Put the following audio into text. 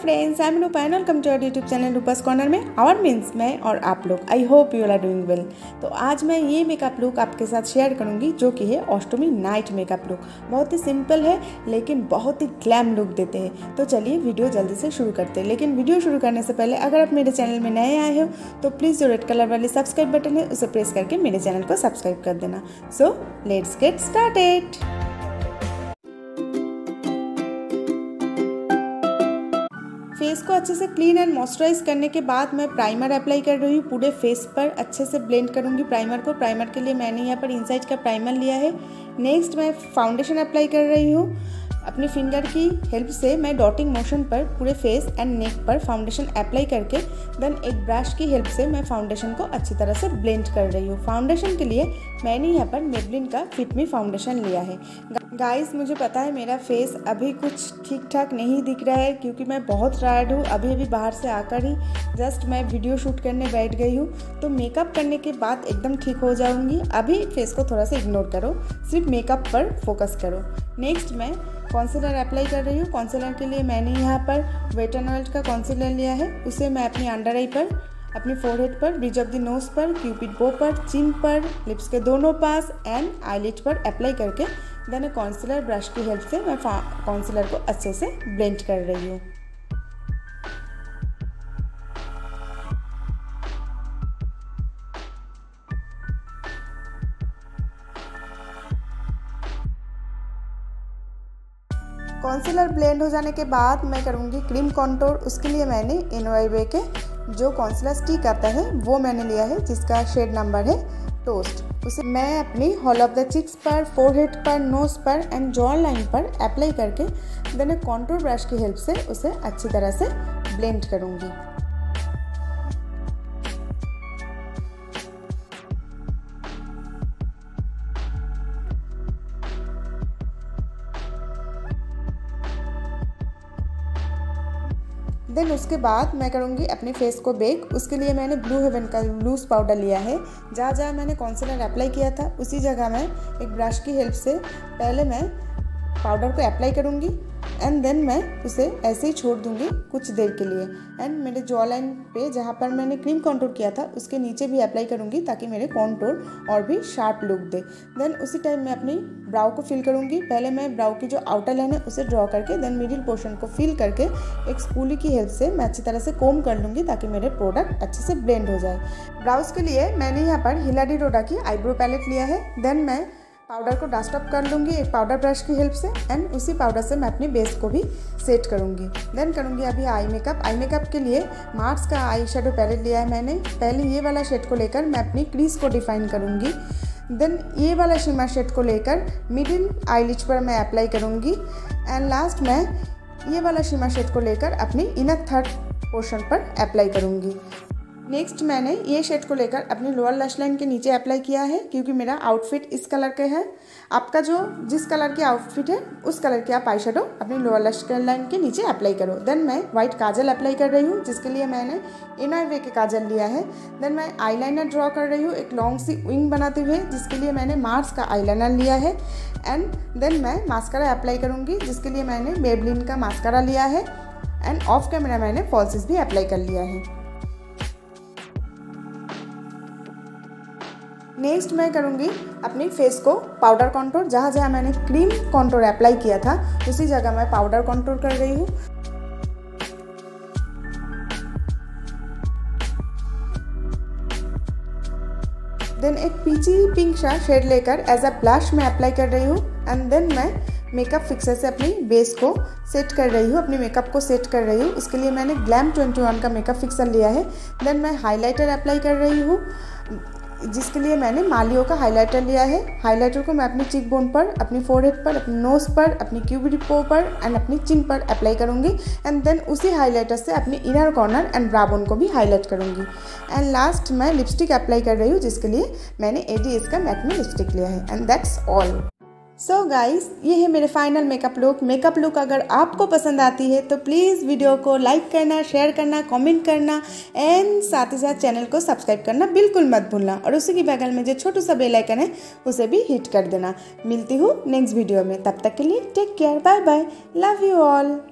Friends, I am Roopa and welcome to our YouTube channel Roopa's corner में our means मैं और आप लोग। I hope you are doing well. तो आज मैं ये मेकअप लुक आपके साथ शेयर करूंगी जो कि है अष्टमी नाइट मेकअप लुक। बहुत ही सिंपल है लेकिन बहुत ही ग्लैम लुक देते हैं। तो चलिए वीडियो जल्दी से शुरू करते हैं। लेकिन वीडियो शुरू करने से पहले अगर आप मेरे चैनल में नए आए हो तो प्लीज़ जो रेड कलर वाली सब्सक्राइब बटन है उसे प्रेस करके मेरे चैनल को सब्सक्राइब कर देना। So let's get started. Face को अच्छे से क्लीन एंड मॉइस्चराइज करने के बाद मैं प्राइमर अप्लाई कर रही हूँ। पूरे फेस पर अच्छे से ब्लेंड करूँगी प्राइमर को। प्राइमर के लिए मैंने यहाँ पर इनसाइड का प्राइमर लिया है। नेक्स्ट मैं फाउंडेशन अप्लाई कर रही हूँ। अपनी फिंगर की हेल्प से मैं डॉटिंग मोशन पर पूरे फेस एंड नेक पर फाउंडेशन अप्लाई करके देन एक ब्रश की हेल्प से मैं फाउंडेशन को अच्छी तरह से ब्लेंड कर रही हूँ। फाउंडेशन के लिए मैंने यहाँ पर मेबलिन का फिट मी फाउंडेशन लिया है। गाइस, मुझे पता है मेरा फेस अभी कुछ ठीक ठाक नहीं दिख रहा है क्योंकि मैं बहुत टायर्ड हूँ। अभी बाहर से आकर ही जस्ट मैं वीडियो शूट करने बैठ गई हूँ। तो मेकअप करने के बाद एकदम ठीक हो जाऊँगी। अभी फेस को थोड़ा सा इग्नोर करो, सिर्फ मेकअप पर फोकस करो। नेक्स्ट मैं कॉन्सीलर अप्लाई कर रही हूँ। कॉन्सीलर के लिए मैंने यहाँ पर वेट एंड वाइल्ड का कॉन्सीलर लिया है। उसे मैं अपनी अंडर आई पर, अपनी फोरहेड पर, ब्रिज ऑफ द नोज पर, क्यूपिड बो पर, चिन पर, लिप्स के दोनों पास एंड आईलिड पर अप्लाई करके देन कॉन्सीलर ब्रश की हेल्प से मैं कॉन्सीलर को अच्छे से ब्लेंड कर रही हूँ। कॉन्सीलर ब्लेंड हो जाने के बाद मैं करूँगी क्रीम कॉन्टोर। उसके लिए मैंने NYB के जो कॉन्सीलर स्टिक आता है वो मैंने लिया है जिसका शेड नंबर है टोस्ट। उसे मैं अपनी हॉल ऑफ द चिक्स पर, फोरहेड पर, नोज पर एंड जॉ लाइन पर अप्लाई करके देन कॉन्टूर ब्रश की हेल्प से उसे अच्छी तरह से ब्लेंड करूँगी। देन उसके बाद मैं करूँगी अपने फेस को बेक। उसके लिए मैंने ब्लू हेवन का लूज पाउडर लिया है। जहाँ जहाँ मैंने कॉन्सीलर अप्लाई किया था उसी जगह मैं एक ब्रश की हेल्प से पहले मैं पाउडर को अप्लाई करूँगी एंड देन मैं उसे ऐसे ही छोड़ दूँगी कुछ देर के लिए। एंड मेरे जॉ लाइन पे जहाँ पर मैंने क्रीम कॉन्टूर किया था उसके नीचे भी अप्लाई करूँगी ताकि मेरे कॉन्टूर और भी शार्प लुक दे। देन उसी टाइम मैं अपनी ब्राउ को फिल करूँगी। पहले मैं ब्राउ की जो आउटर लाइन है उसे ड्रॉ करके देन मिडिल पोर्शन को फिल करके एक स्पूली की हेल्प से मैं अच्छी तरह से कोम कर लूँगी ताकि मेरे प्रोडक्ट अच्छे से ब्लेंड हो जाए। ब्राउज के लिए मैंने यहाँ पर हिलाडी रोडा की आईब्रो पैलेट लिया है। देन मैं पाउडर को डस्ट अप कर लूँगी एक पाउडर ब्रश की हेल्प से एंड उसी पाउडर से मैं अपनी बेस को भी सेट करूँगी। देन करूँगी अभी आई मेकअप। आई मेकअप के लिए मार्स का आई शेडो पैलेट लिया है मैंने। पहले ये वाला शेड को लेकर मैं अपनी क्रीज को डिफाइन करूँगी। देन ये वाला शिमर शेड को लेकर मिडिल आईलिड पर मैं अप्लाई करूँगी एंड लास्ट मैं ये वाला शिमर शेड को लेकर अपनी इनर थर्ड पोर्शन पर अप्लाई करूँगी। नेक्स्ट मैंने ये शेड को लेकर अपनी लोअर लैश लाइन के नीचे अप्लाई किया है क्योंकि मेरा आउटफिट इस कलर के है। आपका जो जिस कलर की आउटफिट है उस कलर की आप आई शेडो अपनी लोअर लैश लाइन के नीचे अप्लाई करो। देन मैं व्हाइट काजल अप्लाई कर रही हूँ जिसके लिए मैंने NYB के काजल लिया है। देन मैं आईलाइनर ड्रॉ कर रही हूँ एक लॉन्ग सी विंग बनाते हुए जिसके लिए मैंने मार्स का आईलाइनर लिया है। एंड देन मैं मास्कारा अप्लाई करूँगी जिसके लिए मैंने मेबलिन का मास्कारा लिया है एंड ऑफ कैमरा मैंने फॉल्सेस भी अप्लाई कर लिया है। नेक्स्ट मैं करूँगी अपनी फेस को पाउडर कॉन्टूर। जहाँ जहाँ मैंने क्रीम कॉन्टूर अप्लाई किया था उसी जगह मैं पाउडर कॉन्टूर कर रही हूँ। देन एक पीची पिंक सा शेड लेकर एज अ ब्लश मैं अप्लाई कर रही हूँ एंड देन मैं मेकअप फिक्सर से अपनी बेस को सेट कर रही हूँ, अपने मेकअप को सेट कर रही हूँ। इसके लिए मैंने ग्लैम 21 का मेकअप फिक्सर लिया है। देन मैं हाइलाइटर अप्लाई कर रही हूँ जिसके लिए मैंने मालियो का हाइलाइटर लिया है। हाइलाइटर को मैं अपनी चीक बोन पर, अपनी फोरहेड पर, अपनी नोज पर, अपनी क्यूबिड बो पर एंड अपनी चिन पर अप्लाई करूँगी एंड देन उसी हाइलाइटर से अपनी inner corner and brow bone को भी हाईलाइट करूँगी। एंड लास्ट मैं लिपस्टिक अप्लाई कर रही हूँ जिसके लिए मैंने ADS का मैट में लिपस्टिक लिया है and that's all. So guys, ये है मेरे फाइनल मेकअप लुक। अगर आपको पसंद आती है तो प्लीज़ वीडियो को लाइक करना, शेयर करना, कमेंट करना एंड साथ ही साथ चैनल को सब्सक्राइब करना बिल्कुल मत भूलना। और उसी के बगल में जो छोटू सा बेल आइकन है उसे भी हिट कर देना। मिलती हूँ नेक्स्ट वीडियो में, तब तक के लिए take care, bye bye, love you all.